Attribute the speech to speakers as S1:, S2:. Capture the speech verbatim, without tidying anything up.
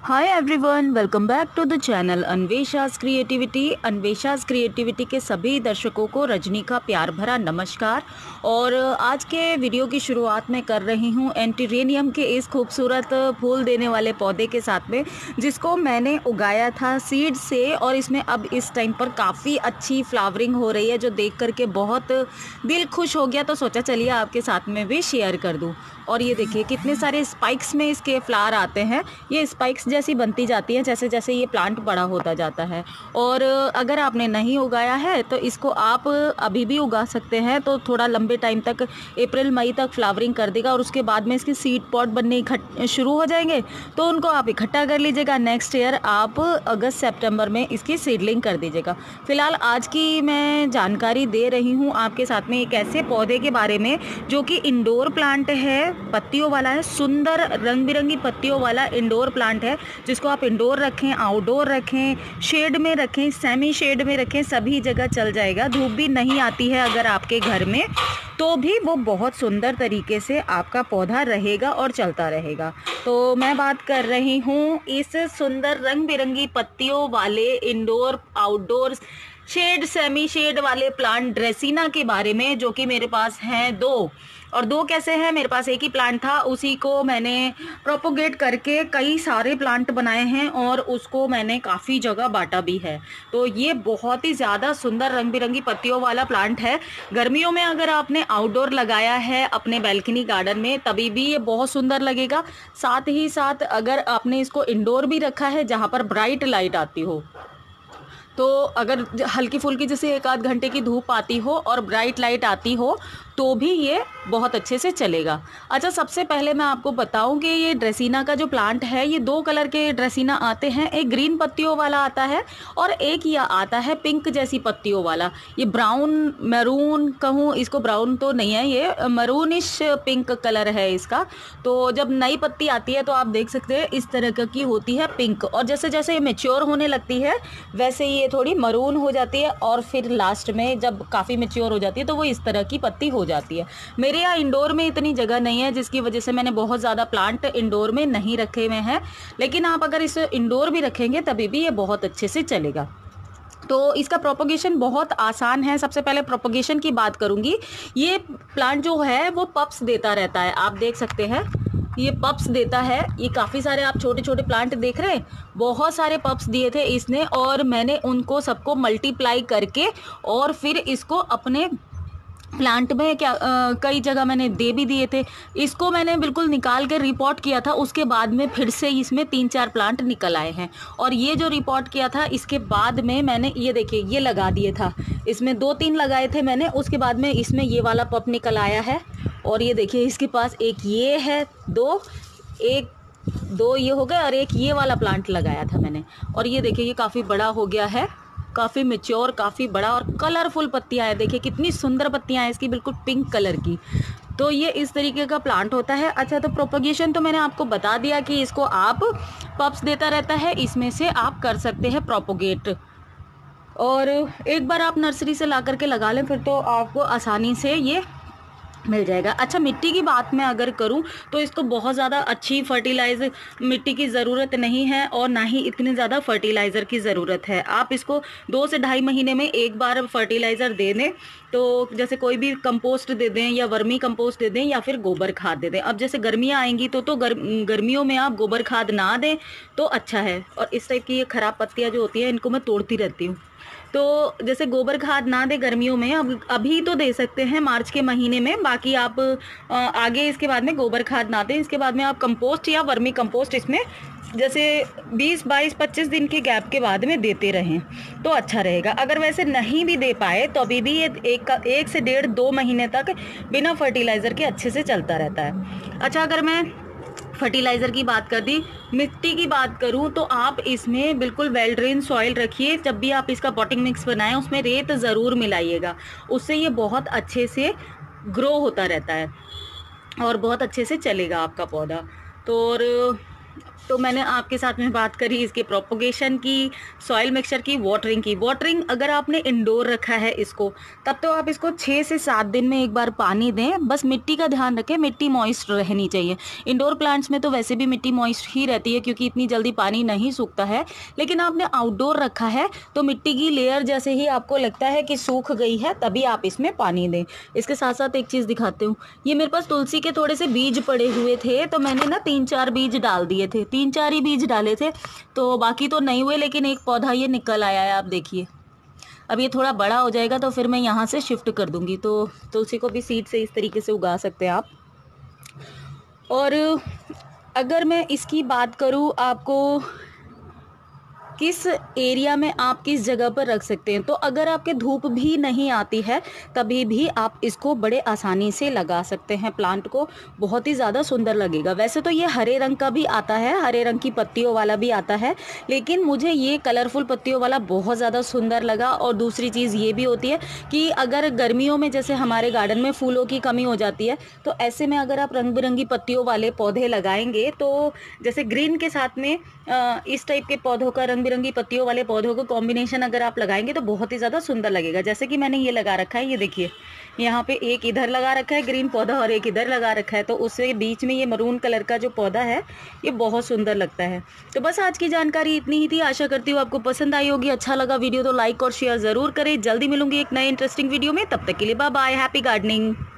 S1: Hi everyone, welcome back to the channel Anvesha's creativity. Anvesha's creativity के सभी दर्शकों को रजनी का प्यार भरा नमस्कार। और आज के वीडियो की शुरुआत मैं कर रही हूँ एंटीरेनियम के इस खूबसूरत फूल देने वाले पौधे के साथ में, जिसको मैंने उगाया था सीड से। और इसमें अब इस टाइम पर काफ़ी अच्छी फ्लावरिंग हो रही है, जो देख करके बहुत दिल खुश हो गया। तो सोचा चलिए आपके साथ में भी शेयर कर दूँ। और ये देखिए कितने सारे स्पाइक्स में इसके फ्लावर आते हैं। ये स्पाइक्स जैसी बनती जाती हैं जैसे जैसे ये प्लांट बड़ा होता जाता है। और अगर आपने नहीं उगाया है तो इसको आप अभी भी उगा सकते हैं। तो थोड़ा लंबे टाइम तक, अप्रैल मई तक फ्लावरिंग कर देगा और उसके बाद में इसके सीड पॉट बनने शुरू हो जाएंगे। तो उनको आप इकट्ठा कर लीजिएगा। नेक्स्ट ईयर आप अगस्त सितंबर में इसकी सीडलिंग कर दीजिएगा। फिलहाल आज की मैं जानकारी दे रही हूँ आपके साथ में एक ऐसे पौधे के बारे में जो कि इंडोर प्लांट है, पत्तियों वाला है, सुंदर रंग बिरंगी पत्तियों वाला इंडोर प्लांट है, जिसको आप इंडोर रखें, आउटडोर रखें, शेड में रखें, सेमी शेड में रखें, सभी जगह चल जाएगा। धूप भी नहीं आती है अगर आपके घर में, तो भी वो बहुत सुंदर तरीके से आपका पौधा रहेगा और चलता रहेगा। तो मैं बात कर रही हूँ इस सुंदर रंग बिरंगी पत्तियों वाले indoor outdoor shade semi shade वाले प्लांट ड्रेसिना के बारे में, जो कि मेरे पास हैं दो। और दो कैसे हैं, मेरे पास एक ही प्लांट था, उसी को मैंने प्रोपोगेट करके कई सारे प्लांट बनाए हैं और उसको मैंने काफ़ी जगह बांटा भी है। तो ये बहुत ही ज़्यादा सुंदर रंग बिरंगी पत्तियों वाला प्लांट है। गर्मियों में अगर आपने आउटडोर लगाया है अपने बैल्कनी गार्डन में, तभी भी ये बहुत सुंदर लगेगा। साथ ही साथ अगर आपने इसको इंडोर भी रखा है जहाँ पर ब्राइट लाइट आती हो, तो अगर हल्की फुल्की जैसे एक आध घंटे की धूप आती हो और ब्राइट लाइट आती हो, तो भी ये बहुत अच्छे से चलेगा। अच्छा, सबसे पहले मैं आपको बताऊं कि ये ड्रेसिना का जो प्लांट है, ये दो कलर के ड्रेसिना आते हैं। एक ग्रीन पत्तियों वाला आता है और एक ये आता है पिंक जैसी पत्तियों वाला। ये ब्राउन मैरून कहूँ इसको, ब्राउन तो नहीं है, ये मरूनिश पिंक कलर है इसका। तो जब नई पत्ती आती है तो आप देख सकते हैं इस तरह की होती है पिंक, और जैसे जैसे ये मेच्योर होने लगती है वैसे ये थोड़ी मरून हो जाती है, और फिर लास्ट में जब काफ़ी मेच्योर हो जाती है तो वो इस तरह की पत्ती हो जाती है। मेरे यहाँ इंडोर में इतनी जगह नहीं है, जिसकी वजह से मैंने बहुत ज़्यादा प्लांट इंडोर में नहीं रखे हुए हैं। लेकिन आप अगर इसे इंडोर भी रखेंगे तभी भी ये बहुत अच्छे से चलेगा। तो इसका प्रोपोगेशन बहुत आसान है। सबसे पहले प्रोपोगेशन की बात करूंगी। ये प्लांट जो है वो पप्स देता रहता है, आप देख सकते हैं ये पप्स देता है। ये काफ़ी सारे आप छोटे छोटे प्लांट देख रहे हैं, बहुत सारे पप्स दिए थे इसने, और मैंने उनको सबको मल्टीप्लाई करके और फिर इसको अपने प्लांट में क्या आ, कई जगह मैंने दे भी दिए थे। इसको मैंने बिल्कुल निकाल के रिपोर्ट किया था, उसके बाद में फिर से इसमें तीन चार प्लांट निकल आए हैं। और ये जो रिपोर्ट किया था इसके बाद में मैंने ये देखिए ये लगा दिए था, इसमें दो तीन लगाए थे मैंने, उसके बाद में इसमें ये वाला पप निकल आया है। और ये देखिए इसके पास एक ये है, दो एक दो ये हो गए, और एक ये वाला प्लांट लगाया था मैंने। और ये देखिए ये काफ़ी बड़ा हो गया है, काफ़ी मेच्योर, काफ़ी बड़ा और कलरफुल पत्तियां हैं। देखिए कितनी सुंदर पत्तियां हैं इसकी, बिल्कुल पिंक कलर की। तो ये इस तरीके का प्लांट होता है। अच्छा, तो प्रोपगेशन तो मैंने आपको बता दिया कि इसको आप पप्स देता रहता है, इसमें से आप कर सकते हैं प्रोपोगेट। और एक बार आप नर्सरी से ला करके लगा लें फिर तो आपको आसानी से ये मिल जाएगा। अच्छा, मिट्टी की बात मैं अगर करूं तो इसको बहुत ज़्यादा अच्छी फर्टिलाइज़र मिट्टी की ज़रूरत नहीं है, और ना ही इतनी ज़्यादा फर्टिलाइज़र की ज़रूरत है। आप इसको दो से ढाई महीने में एक बार फर्टिलाइज़र दे दें, तो जैसे कोई भी कंपोस्ट दे दें या वर्मी कंपोस्ट दे दें या फिर गोबर खाद दे दें। अब जैसे गर्मियाँ आएंगी तो तो गर, गर्मियों में आप गोबर खाद ना दें तो अच्छा है। और इस टाइप की ये ख़राब पत्तियाँ जो होती हैं इनको मैं तोड़ती रहती हूँ। तो जैसे गोबर खाद ना दे गर्मियों में, अब अभी तो दे सकते हैं मार्च के महीने में, बाकी आप आगे इसके बाद में गोबर खाद ना दें। इसके बाद में आप कंपोस्ट या वर्मी कंपोस्ट इसमें जैसे बीस बाईस पच्चीस दिन के गैप के बाद में देते रहें तो अच्छा रहेगा। अगर वैसे नहीं भी दे पाए तो अभी भी ये एक एक से डेढ़ दो महीने तक बिना फर्टिलाइज़र के अच्छे से चलता रहता है। अच्छा, अगर मैं फर्टिलाइज़र की बात कर दी, मिट्टी की बात करूं तो आप इसमें बिल्कुल वेल ड्रेन सॉइल रखिए। जब भी आप इसका पॉटिंग मिक्स बनाएं उसमें रेत ज़रूर मिलाइएगा, उससे ये बहुत अच्छे से ग्रो होता रहता है और बहुत अच्छे से चलेगा आपका पौधा। तो और तो मैंने आपके साथ में बात करी इसके प्रोपोगेशन की, सॉइल मिक्सचर की, वाटरिंग की। वाटरिंग अगर आपने इंडोर रखा है इसको, तब तो आप इसको छः से सात दिन में एक बार पानी दें। बस मिट्टी का ध्यान रखें, मिट्टी मॉइस्ट रहनी चाहिए। इंडोर प्लांट्स में तो वैसे भी मिट्टी मॉइस्ट ही रहती है क्योंकि इतनी जल्दी पानी नहीं सूखता है। लेकिन आपने आउटडोर रखा है तो मिट्टी की लेयर जैसे ही आपको लगता है कि सूख गई है तभी आप इसमें पानी दें। इसके साथ साथ एक चीज़ दिखाते हूँ। ये मेरे पास तुलसी के थोड़े से बीज पड़े हुए थे, तो मैंने ना तीन चार बीज डाल दिए थे, तीन चार ही बीज डाले थे, तो बाकी तो नहीं हुए, लेकिन एक पौधा ये निकल आया है, आप देखिए। अब ये थोड़ा बड़ा हो जाएगा तो फिर मैं यहाँ से शिफ्ट कर दूँगी। तो तुलसी को भी सीड से इस तरीके से उगा सकते हैं आप। और अगर मैं इसकी बात करूँ आपको किस एरिया में आप किस जगह पर रख सकते हैं, तो अगर आपके धूप भी नहीं आती है तभी भी आप इसको बड़े आसानी से लगा सकते हैं। प्लांट को बहुत ही ज़्यादा सुंदर लगेगा। वैसे तो ये हरे रंग का भी आता है, हरे रंग की पत्तियों वाला भी आता है, लेकिन मुझे ये कलरफुल पत्तियों वाला बहुत ज़्यादा सुंदर लगा। और दूसरी चीज़ ये भी होती है कि अगर गर्मियों में जैसे हमारे गार्डन में फूलों की कमी हो जाती है, तो ऐसे में अगर आप रंग बिरंगी पत्तियों वाले पौधे लगाएंगे, तो जैसे ग्रीन के साथ में इस टाइप के पौधों का, रंग बिरंगी पत्तियों वाले पौधों का कॉम्बिनेशन अगर आप लगाएंगे तो बहुत ही ज़्यादा सुंदर लगेगा। जैसे कि मैंने ये लगा रखा है, ये देखिए, यहाँ पे एक इधर लगा रखा है ग्रीन पौधा और एक इधर लगा रखा है, तो उससे बीच में ये मरून कलर का जो पौधा है ये बहुत सुंदर लगता है। तो बस आज की जानकारी इतनी ही थी। आशा करती हूँ आपको पसंद आई होगी। अच्छा लगा वीडियो तो लाइक और शेयर ज़रूर करें। जल्दी मिलूंगी एक नए इंटरेस्टिंग वीडियो में, तब तक के लिए बाय बाय, हैप्पी गार्डनिंग।